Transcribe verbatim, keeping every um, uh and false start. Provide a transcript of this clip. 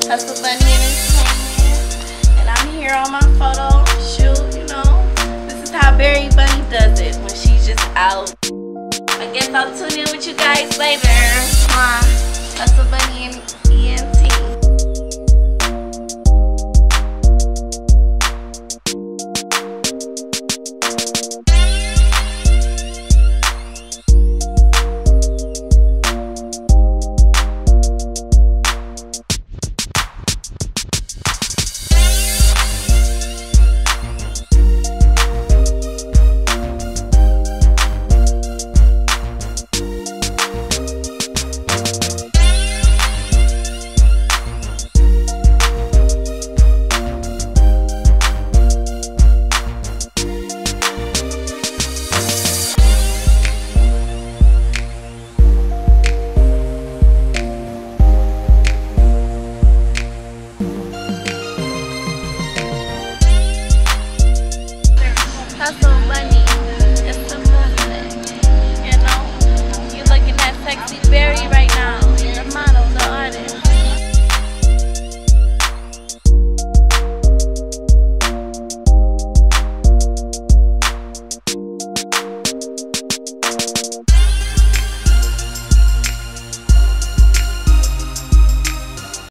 Hustle Bunny Entertainment, and I'm here on my photo shoot. You know, this is how Berry Bunny does it when she's just out. I guess I'll tune in with you guys later. My Hustle Bunny E N T.